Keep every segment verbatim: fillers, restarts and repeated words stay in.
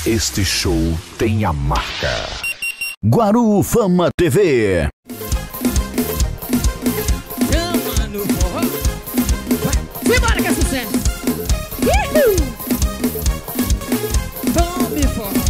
Este show tem a marca Guaru Fama T V. Chama no forró. Vai, simbora que é sucesso. Uhul. Tome forró.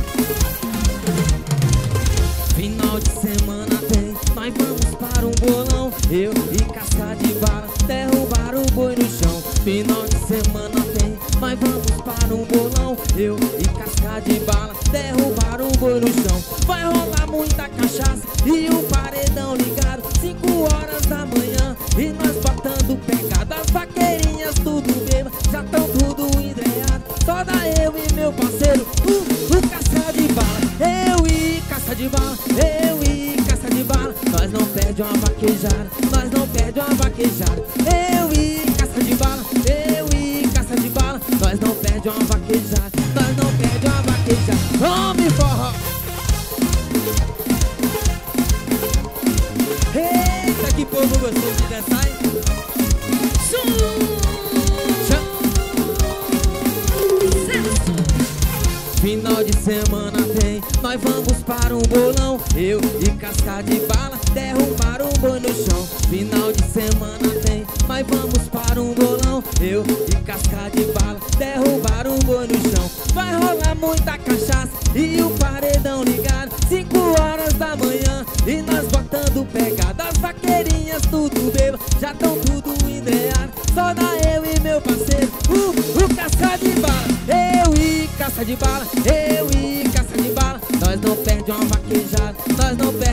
Final de semana tem, nós vamos para um bolão. Eu e casca de bala derrubar o boi no chão. Final de semana tem, nós vamos para um bolão. Eu e casca de bala derrubar o boi no chão. Vai rolar muita cachaça e o paredão ligado, cinco horas da manhã e nós botando pegada. As vaqueirinhas tudo bêbado, já tão tudo endreado. Só dá eu e meu parceiro, o, o casca de bala. Eu e casca de bala, eu e casca de bala. Nós não perde uma vaquejada, nós não perde uma vaquejada. Eu e casca de bala, eu e casca de bala. Nós não perde uma vaquejada, nós não perde uma vaquejada. Homem forró. Eita, que povo gostoso de dançar, hein? Final de semana tem, nós vamos para um bolão. Eu e casca de bala derrubar um boi no chão. Final de semana tem, nós vamos para um bolão. Eu e casca de bala derrubar um boi no chão. Vai rolar muita cachaça e o paredão ligado, cinco horas da manhã e nós botando pegada. As vaqueirinhas tudo bêbado, já tão tudo endreado. Só dá eu e meu parceiro, o, o casca de bala. Eu e casca de bala, eu e casca de bala. Nós não perde uma vaquejada, nós não perde